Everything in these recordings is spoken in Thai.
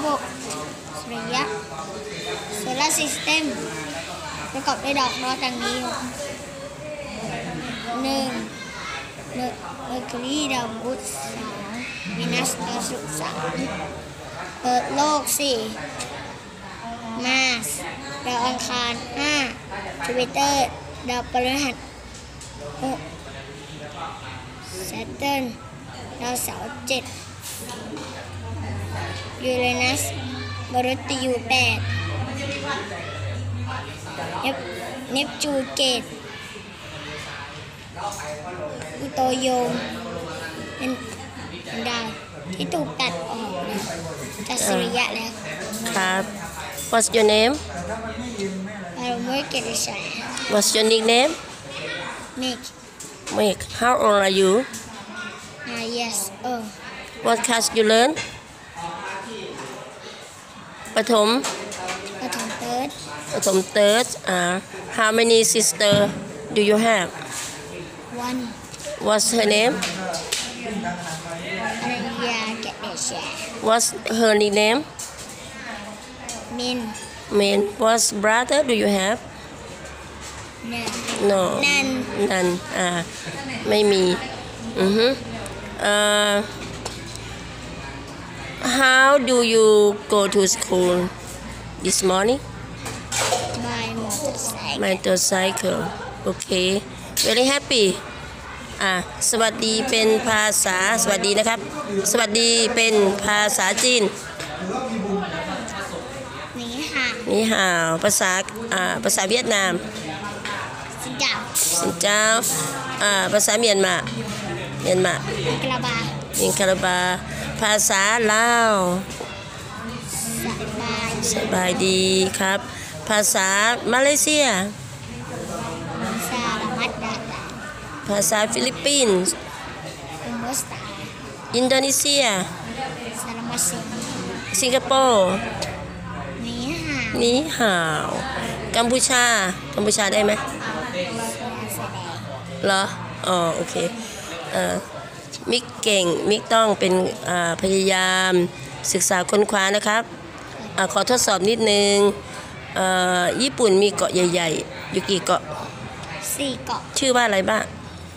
6สุริยะโซลาร์ซิสเต็มประกอบด้วยดอกดาวดังนี้1เมอร์คิวรีดาวพุธ2วีนัสดาวศุกร์3เปิดโลก4มาร์สดาวอังคาร5จูปิเตอร์ดาวพฤหัส6แซตเทิร์นดาวเสาร์7ยูเรนัสมฤตยู8เนปจูนเกตอุโตโยมเป็นดาวที่ถูกตัดออกจากสุริยะแล้วครับ What's your name ปารมเกติชัย What's your nickname Meg How old are you yes What class you learn ประถมเติร์ดHow many sister do you have one What's her name อรัญญาเกติชัย What's her nickname Min What brother do you have No None ไม่มีHow do you go to school this morning by motorcycle Okay very happy สวัสดีเป็นภาษาสวัสดีนะครับสวัสดีเป็นภาษาจีนนี่ห่าวภาษาเวียดนามสินเจ้าภาษาเมียนมามิงคาราบาภาษาลาวสบายดีครับภาษามาเลเซียภาษาฟิลิปปินส์อินโดนีเซียสิงคโปร์นี่ห่าวกัมพูชาได้ไหมเหรอโอเคมิกเก่งมิกต้องเป็นพยายามศึกษาค้นคว้านะครับขอทดสอบนิดนึงญี่ปุ่นมีเกาะใหญ่ๆอยู่กี่เกาะ 4 เกาะชื่อว่าอะไรบ้าง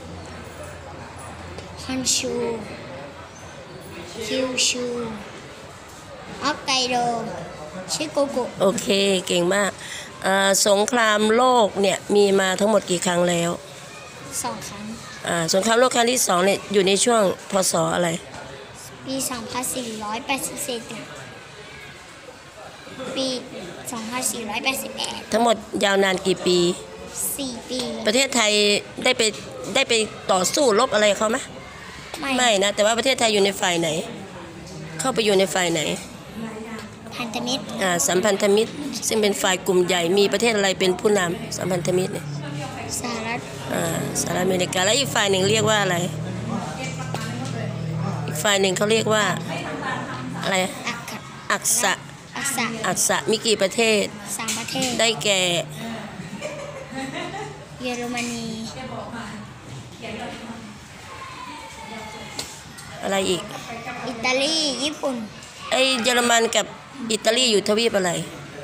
ฮอนชูคิวชูฮอกไกโดชิโกกุโอเคเก่งมากสงครามโลกเนี่ยมีมาทั้งหมดกี่ครั้งแล้ว 2 ครั้งสงครามโลกครั้งที่2เนี่ยอยู่ในช่วงพ.ศ. อะไรปี2484ปี2481 ทั้งหมดยาวนานกี่ปี 4 ปีประเทศไทยได้ไปต่อสู้รบอะไรเขาไหมไม่นะแต่ว่าประเทศไทยอยู่ในฝ่ายไหนเข้าไปอยู่ในฝ่ายไหนพันธมิตรสัมพันธมิตรซึ่งเป็นฝ่ายกลุ่มใหญ่มีประเทศอะไรเป็นผู้นำสัมพันธมิตรเนี่ยสหรัฐอเมริกาแล้วอีกฝ่ายหนึ่งเรียกว่าอะไรอีกฝ่ายหนึ่งเขาเรียกว่าอะไรอักษะมีกี่ประเทศ 3 ประเทศได้แก่เยอรมนีอะไรอีกอิตาลีญี่ปุ่นเยอรมันกับอิตาลีอยู่ทวีปอะไร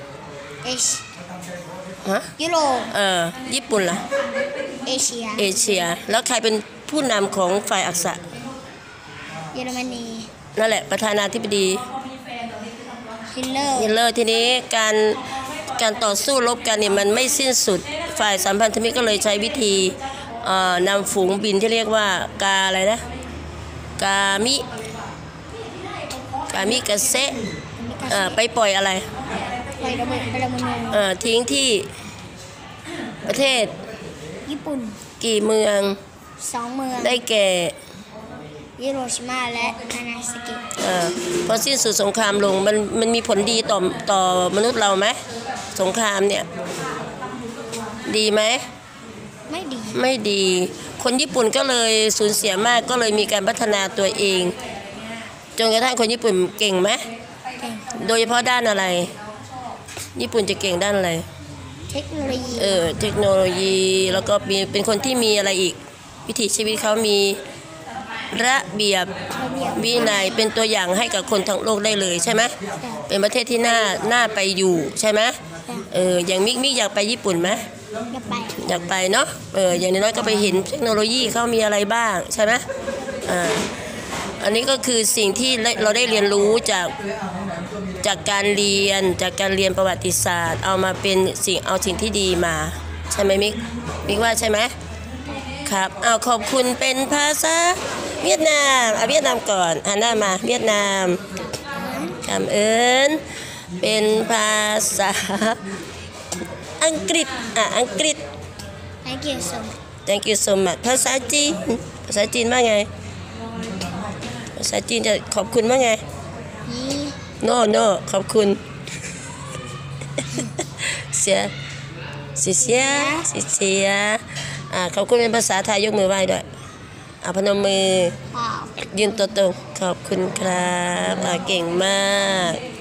ยุโรปญี่ปุ่นล่ะเอเชียแล้วใครเป็นผู้นำของฝ่ายอักษะเยอรมนีนั่นแหละประธานาธิบดีฮิตเลอร์ทีนี้การต่อสู้รบกันเนี่ยมันไม่สิ้นสุดฝ่ายสัมพันธมิตรก็เลยใช้วิธีนำฝูงบินที่เรียกว่ากาอะไรนะกามิกาเซะไปปล่อยอะไรระเบิดปรมาณูทิ้งที่ประเทศญี่ปุ่นกี่เมือง 2 เมืองได้แก่ฮิโรชิมาและนางาซากิพอสิ้นสุดสงครามลงมันมีผลดีต่อมนุษย์เราไหมสงครามเนี่ยดีไหมไม่ดีคนญี่ปุ่นก็เลยสูญเสียมากก็เลยมีการพัฒนาตัวเองจนกระทั่งคนญี่ปุ่นเก่งไหมโดยเฉพาะด้านอะไรญี่ปุ่นจะเก่งด้านอะไรเทคโนโลยีเทคโนโลยีแล้วก็เป็นคนที่มีอะไรอีกวิถีชีวิตเขามีระเบียบระเบียบวินัยเป็นตัวอย่างให้กับคนทั้งโลกได้เลยใช่ไหมเป็นประเทศที่น่าไปอยู่ใช่ไหมอย่างมิกอยากไปญี่ปุ่นไหมจะไปอยากไปเนาะอย่างน้อยๆก็ไปเห็นเทคโนโลยีเขามีอะไรบ้างใช่ไหมอันนี้ก็คือสิ่งที่เราได้เรียนรู้จากการเรียนประวัติศาสตร์เอามาเป็นสิ่งที่ดีมาใช่ไหมมิกว่าใช่ไหมครับเอาขอบคุณเป็นภาษาเวียดนามเวียดนามก่อนหันหน้ามาเวียดนามคำเป็นภาษาอังกฤษอังกฤษ Thank you so much Thank you so much ภาษาจีนว่าไงภาษาจีนจะขอบคุณว่าไง no ขอบคุณเสียขอบคุณเป็นภาษาไทยยกมือไหว้ด้วยพนมมือยืนตัวตรงขอบคุณครับเก่งมาก